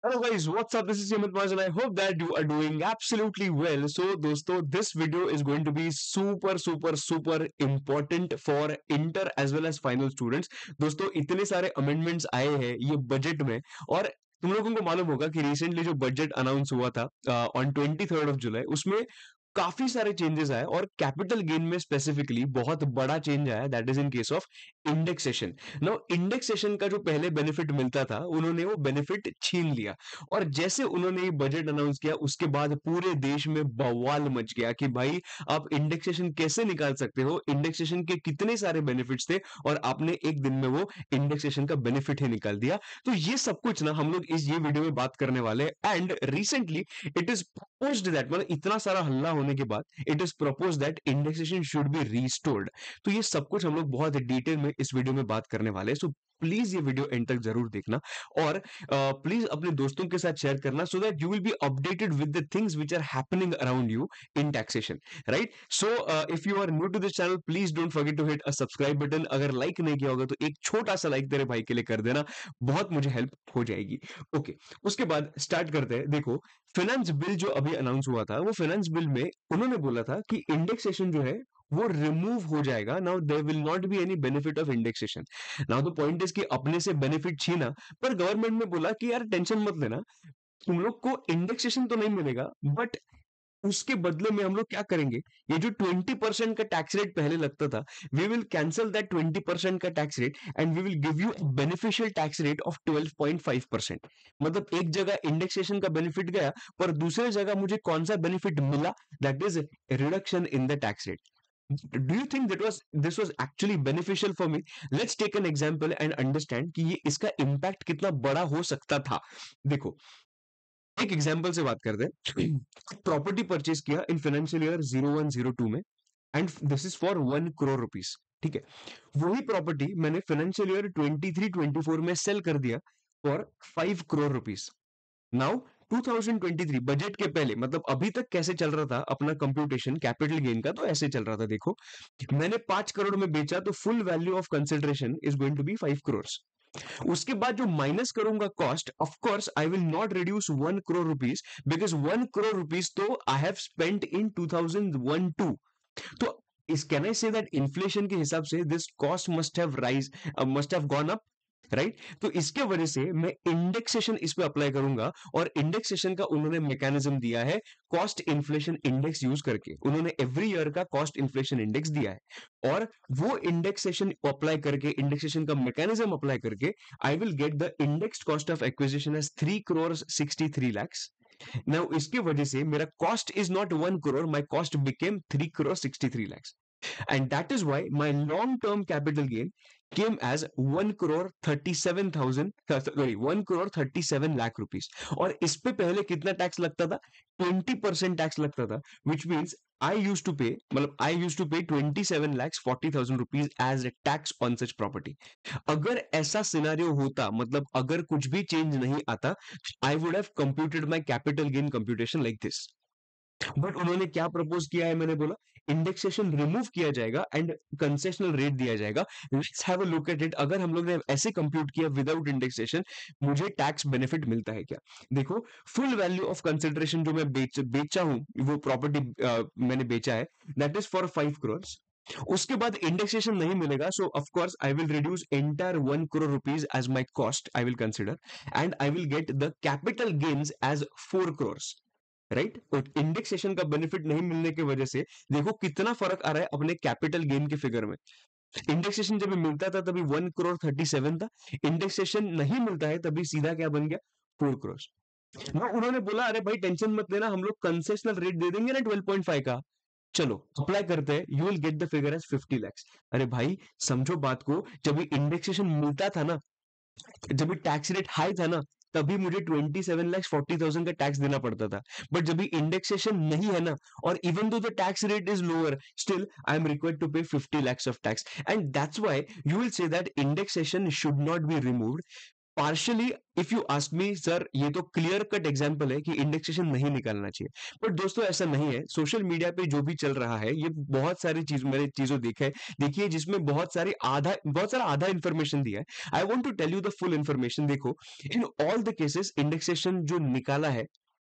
Hello guys, what's up? This is Hemant Majan. I hope that you are doing absolutely well. So दोस्तों, this video is going to be super important for inter as well as final students. दोस्तों, इतने सारे amendments आए हैं ये budget में और तुम लोगों को मालूम होगा कि रिसेंटली जो बजट अनाउंस हुआ था ऑन 23rd of July उसमें काफी सारे चेंजेस आए और कैपिटल गेन में स्पेसिफिकली बहुत बड़ा चेंज आया that is in case of indexation. Now indexation का जो पहले बेनिफिट मिलता था उन्होंने वो बेनिफिट छीन लिया और जैसे उन्होंने ये बजट अनाउंस किया उसके बाद पूरे देश में बवाल मच गया कि भाई आप इंडेक्सेशन कैसे निकाल सकते हो, इंडेक्सेशन के कितने सारे बेनिफिट्स थे और आपने एक दिन में वो इंडेक्सेशन का बेनिफिट ही निकाल दिया। तो ये सब कुछ ना हम लोग इस ये वीडियो में बात करने वाले हैं and recently it is proposed that मतलब इतना सारा हल्ला होने के बाद it is propose that indexation should be restored. तो ये सब कुछ हम लोग बहुत डिटेल में इस वीडियो में बात करने वाले हैं। सो प्लीज ये वीडियो एंड तक जरूर देखना और प्लीज अपने दोस्तों के साथ शेयर करना so that you will be updated with the things which are happening around you in taxation, right? So if you are new to this channel please don't forget to hit a subscribe button. अगर like नहीं किया होगा तो एक छोटा सा like तेरे भाई के लिए कर देना, बहुत मुझे हेल्प हो जाएगी। ओके, उसके बाद स्टार्ट करते हैं। देखो, फाइनेंस बिल जो अभी अनाउंस हुआ था वो फाइनेंस बिल में उन्होंने बोला था कि इंडेक्सेशन जो है वो रिमूव हो जाएगा। Now there will not be any benefit of indexation. Now the point is कि अपने से बेनिफिट छीना, पर गवर्नमेंट ने बोला कि यार टेंशन मत लेना, तुम लोग को इंडेक्सेशन तो नहीं मिलेगा बट उसके बदले में हम लोग क्या करेंगे, ये जो 20% का टैक्स रेट पहले लगता था वी विल कैंसल दैट 20% का tax rate and we will give you beneficial tax rate of 12.5%। मतलब एक जगह इंडेक्सेशन का बेनिफिट गया पर दूसरे जगह मुझे कौन सा बेनिफिट मिला, that is reduction in the tax rate. Do you think this was actually beneficial for me? Let's take an example and understand कि ये इसका इम्पैक्ट कितना बड़ा हो सकता था। देखो, एक एग्जांपल से बात करते हैं। प्रॉपर्टी परचेज किया इन फाइनेंशियल ईयर 0102 में and this is for 1 crore rupees. ठीक है, वही प्रॉपर्टी मैंने फाइनेंशियल ईयर 23-24 में सेल कर दिया for 5 crore rupees. Now 2023 budget के पहले मतलब अभी तक कैसे चल रहा था अपना कंप्यूटेशन कैपिटल गेन का, तो ऐसे चल रहा था। देखो, मैंने 5 करोड़ में बेचा तो full value of consideration is going to be 5 crore. उसके बाद जो माइनस करूंगा cost, of course I will not reduce 1 crore rupees because 1 crore rupees तो आई हैव स्पेंट इन 2001-2। तो इस can I say that inflation के हिसाब से this cost must have gone up, right? तो इसके वजह से मैं इंडेक्सेशन इस पे अप्लाई करूंगा और इंडेक्सेशन का उन्होंने मैकेनिज्म दिया है कॉस्ट इन्फ्लेशन इंडेक्स यूज करके। उन्होंने एवरी ईयर का कॉस्ट इन्फ्लेशन इंडेक्स दिया है और वो इंडेक्सेशन अप्लाई करके, इंडेक्सेशन का मैकेनिज्म अप्लाई करके I will get the indexed cost of acquisition as 3 crore 63 lakhs। Now इसकी वजह से मेरा cost is not 1 crore, my cost became 3 crore 63 lakhs and that is why my long term capital gain came as 1 crore 37 और इस पे पहले कितना टैक्स लगता था? 20% टैक्स लगता था, which means I used to pay 27 lakhs 40,000 rupees as a tax on such property। अगर ऐसा सिनारियो होता, मतलब अगर कुछ भी चेंज नहीं आता, I would have computed my capital gain computation like this. But उन्होंने क्या प्रपोज किया है? मैंने बोला इंडेक्सेशन रिमूव किया जाएगा एंड कंसेशनल रेट दिया जाएगा। Let's have a look at it. अगर हम लोग ने ऐसे कंप्यूट किया विदाउट इंडेक्सेशन, मुझे टैक्स बेनिफिट मिलता है क्या? देखो, फुल वैल्यू ऑफ कंसिडरेशन जो मैं बेचा हूं, वो प्रॉपर्टी मैंने बेचा है, दैट इज फॉर 5 करोड़। उसके बाद इंडेक्सेशन नहीं मिलेगा, so of course I will reduce entire 1 crore rupees as my cost I will consider and I will get the capital gains as 4 crore, right? तो इंडेक्सेशन का बेनिफिट नहीं मिलने की वजह से देखो कितना फर्क आ रहा है अपने कैपिटल गेन के फिगर में। इंडेक्सेशन जब मिलता था तभी 1 करोड़ 37 था, इंडेक्सेशन नहीं मिलता है तभी सीधा क्या बन गया? 4 करोड़। ना उन्होंने बोला अरे भाई टेंशन मत लेना, हम लोग कंसेशनल रेट दे देंगे ना 12.5 का, चलो अप्लाई करते हैं, you will get the figure as 50 lakhs। अरे भाई समझो बात को, जब इंडेक्सेशन मिलता था ना, जब भी टैक्स रेट हाई था ना, तभी मुझे 27 lakhs 40,000 का टैक्स देना पड़ता था। बट जब भी इंडेक्सेशन नहीं है ना, और even though the tax rate is lower, still I am required to pay 50 lakhs of tax and that's why you will say that indexation should not be removed. Partially if you ask me sir, ये तो clear cut example है कि indexation नहीं निकालना चाहिए, but दोस्तों ऐसा नहीं है। सोशल मीडिया पे जो भी चल रहा है, ये बहुत सारी चीज मैंने चीजों देखा है, देखिए जिसमें बहुत सारा आधा इंफॉर्मेशन दिया है। I want to tell you the full information. देखो, in all the cases indexation जो निकाला है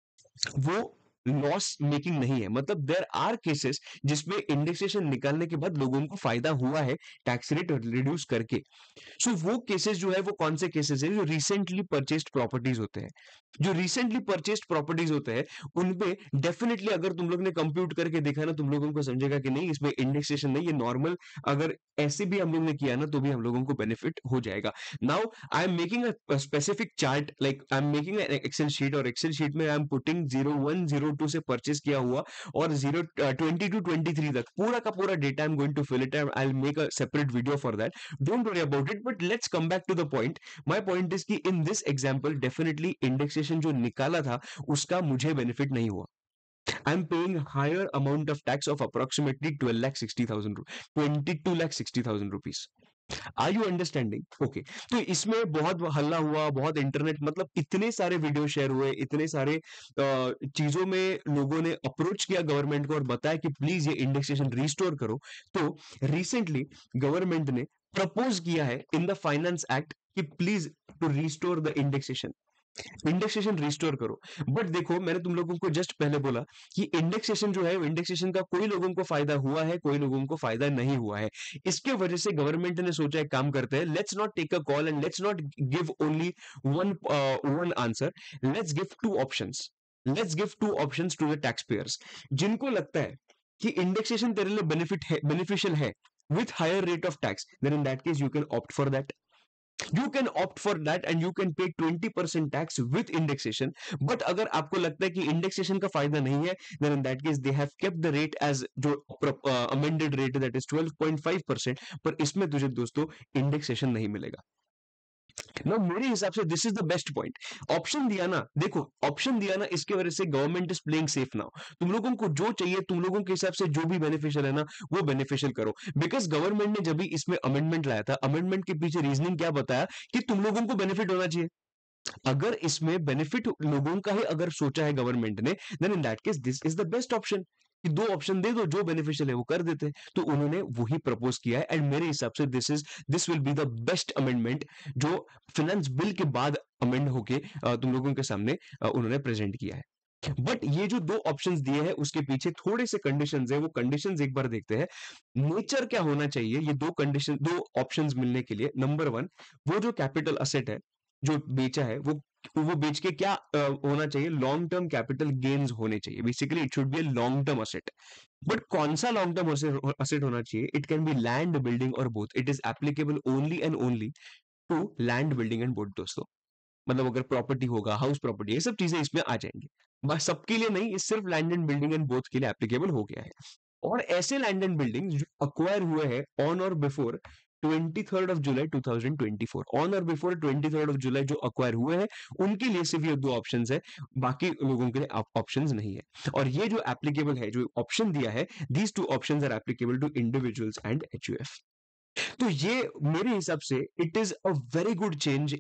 वो लॉस मेकिंग नहीं है। मतलब देयर आर केसेस जिसमें इंडेक्सेशन निकालने के बाद लोगों को फायदा हुआ है टैक्स रेट रिड्यूस करके। सो वो केसेस जो है वो कौन से केसेस है, जो रिसेंटली परचेस्ड प्रॉपर्टीज होते हैं। जो रिसेंटली परचेस्ड प्रॉपर्टीज होते हैं उनपे डेफिनेटली अगर तुम लोग ने कंप्यूट करके देखा ना, तुम लोगों को समझेगा कि नहीं इसमें इंडेक्सेशन नहीं, ये नॉर्मल अगर ऐसे भी हम लोग ने किया ना तो भी हम लोगों को बेनिफिट हो जाएगा। Now I am making a specific chart, like I am making an excel sheet, और एक्सेल शीट में आई एम पुटिंग 0102 से परचेस किया हुआ और 020 to 23 तक पूरा का पूरा data I am going to fill it. I will make a separate video for that, don't worry about it, but let's come back to the point. My point is कि in this example definitely indexation जो निकाला था उसका मुझे benefit नहीं हुआ। I'm paying higher amount of tax of approximately 12,60,000 22,60,000 rupees. Are you understanding? Okay. तो इसमें बहुत हल्ला हुआ, बहुत इंटरनेट मतलब इतने सारे वीडियो शेयर हुए, इतने सारे चीजों में लोगों ने अप्रोच किया गवर्नमेंट को और बताया कि प्लीज ये इंडेक्सेशन रिस्टोर करो। तो रिसेंटली गवर्नमेंट ने प्रपोज किया है इन द फाइनेंस एक्ट कि please to restore the indexation, indexation restore करो। बट देखो, मैंने तुम लोगों को जस्ट पहले बोला कि इंडेक्सेशन जो है, इंडेक्सेशन का कोई लोगों को फायदा हुआ है, कोई लोगों को फायदा नहीं हुआ है। इसके वजह से गवर्नमेंट ने सोचा एक काम करते हैं, let's not take a call and let's not give only one answer, let's give two options. Let's give two options to the taxpayers. जिनको लगता है कि इंडेक्सेशन तेरे लिए बेनिफिशियल है with higher rate of tax, then in that case you can opt for that. You can opt for that and you can pay 20% tax with indexation. But अगर आपको लगता है कि indexation का फायदा नहीं है, then in that case they have kept the rate as जो amended rate that is 12.5%, पर इसमें तुझे दोस्तों indexation नहीं मिलेगा ना। मेरे हिसाब से this is the best point. Option दिया ना, देखो ऑप्शन दिया ना, इसके वजह से government is playing safe now. तुम लोगों को जो चाहिए, तुम लोगों के हिसाब से जो भी बेनिफिशियल है ना वो बेनिफिशियल करो। बिकॉज गवर्नमेंट ने जब भी इसमें अमेंडमेंट लाया था, अमेंडमेंट के पीछे रीजनिंग क्या बताया कि तुम लोगों को बेनिफिट होना चाहिए। अगर इसमें बेनिफिट लोगों का ही अगर सोचा है गवर्नमेंट ने, then in that case this is the best option कि दो ऑप्शन दे दो, जो बेनिफिशियल है वो कर देते हैं। तो उन्होंने वही प्रपोज किया है एंड मेरे हिसाब से this will be the best amendment जो फाइनेंस बिल के बाद अमेंड होके तुम लोगों के सामने उन्होंने प्रेजेंट किया है। बट ये जो दो ऑप्शंस दिए हैं उसके पीछे थोड़े से कंडीशंस है, वो कंडीशंस एक बार देखते हैं। नेचर क्या होना चाहिए ये दो ऑप्शंस मिलने के लिए। नंबर वन, वो जो कैपिटल असेट है जो बेचा है वो बेच के क्या होना चाहिए, लॉन्ग टर्म कैपिटल गेन्स होने चाहिए। Basically it should be a long term asset. But कौन सा लॉन्ग टर्म असेट होना चाहिए? It can be land, building और both. It is applicable only and only to land, building and both दोस्तों। मतलब अगर प्रॉपर्टी होगा, हाउस प्रॉपर्टी, ये सब चीजें इसमें आ जाएंगी। बस सबके लिए नहीं, ये सिर्फ land and building and both के लिए एप्लीकेबल हो गया है। और ऐसे लैंड एंड बिल्डिंग जो अक्वायर हुए हैं on or before 23rd of July 2024, on or before 23rd of July जो अक्वायर हुए हैं उनके लिए सिर्फ ये दो ऑप्शंस है, बाकी लोगों के लिए ऑप्शंस नहीं है। और ये जो एप्लीकेबल है, जो ऑप्शन दिया है, these two options are applicable to individuals and HUF. तो ये मेरे हिसाब से it is a very good change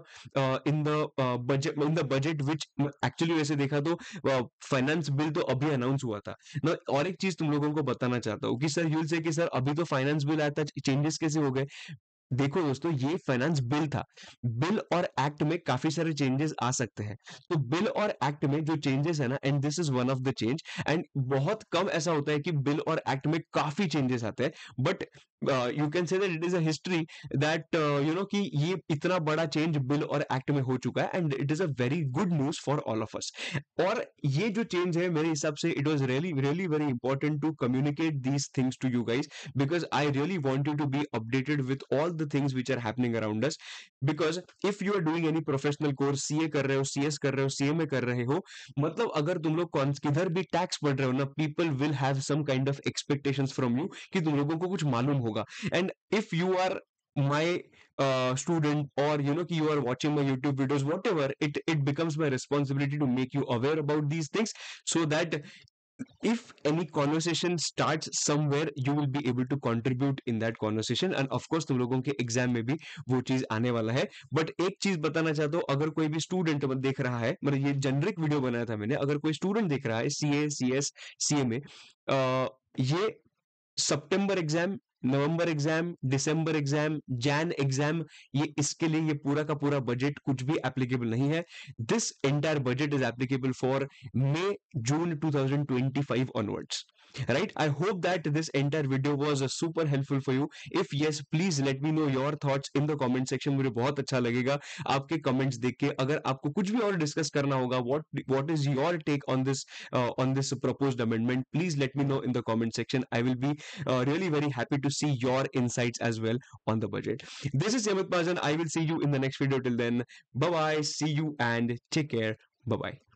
in the budget which actually वैसे देखा तो फाइनेंस बिल तो अभी अनाउंस हुआ था ना। और एक चीज तुम लोगों को बताना चाहता हूँ कि सर यूल से कि सर अभी तो फाइनेंस बिल आया था, चेंजेस कैसे हो गए? देखो दोस्तों, ये फाइनेंस बिल था। बिल और एक्ट में काफी सारे चेंजेस आ सकते हैं। तो बिल और एक्ट में जो चेंजेस है ना, and this is one of the change. And बहुत कम ऐसा होता है कि बिल और एक्ट में काफी चेंजेस आते हैं, but you can say that it is a history that you know कि ये इतना बड़ा चेंज बिल और एक्ट में हो चुका है and it is a very good news for all of us. और ये जो चेंज है मेरे हिसाब से it was really really very important to communicate these things to you guys, because I really want you to be updated with all the things which are happening around us. Because if you are doing any professional course, CA कर रहे हो, CS कर रहे हो, CMA कर रहे हो, मतलब अगर तुम लोग किधर भी टैक्स पढ़ रहे हो ना, people will have some kind of expectations from you कि तुम लोगों को कुछ मालूम होगा। And if you are my student, or you know कि you are watching my YouTube videos, whatever, it becomes my responsibility to make you aware about these things so that if any conversation starts somewhere, you will be able to contribute in that conversation, and of course तुम लोगों के exam में भी वो चीज आने वाला है. बट एक चीज बताना चाहता हूँ, अगर कोई भी स्टूडेंट देख रहा है, मतलब ये जेनरिक वीडियो बनाया था मैंने, अगर कोई स्टूडेंट देख रहा है सीए सीएस सीए में, ये सितंबर एग्जाम, नवंबर एग्जाम, दिसंबर एग्जाम, जैन एग्जाम, ये इसके लिए ये पूरा का पूरा बजट कुछ भी एप्लीकेबल नहीं है. This entire budget is applicable for May June 2025 onwards. Right, I hope that this entire video was super helpful for you. If yes, please let me know your thoughts in the comment section. मुझे बहुत अच्छा लगेगा आपके comments देख के. अगर आपको कुछ भी और डिस्कस करना होगा, what is your take on this proposed amendment, please let me know in the comment section. I will be really very happy to see your insights as well on the budget. This is Yamit Majan. I will see you in the next video. Till then, bye bye, see you and take care. Bye bye.